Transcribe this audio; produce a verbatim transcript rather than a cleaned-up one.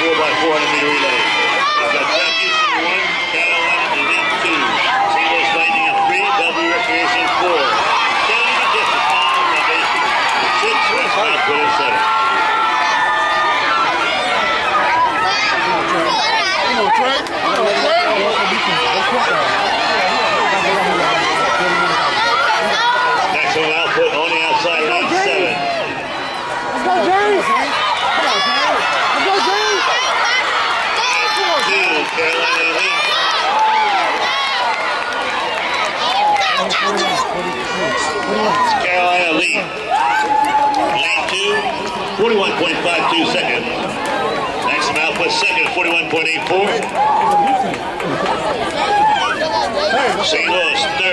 four by four hundred meter relay. We've got track Houston one, Carolina Elite two, Saint Louis Lightning in three, Bellevue Recreation in four. Carolina distance on the basic six, West Output in seven. Maximum output on the outside lane seven. Let's go, James! Come on, James! Let's go, James! Two, Carolina Elite. Carolina Elite. Lane two, forty-one point five two seconds. Maximum output second, forty-one point eight four. Saint Louis, third.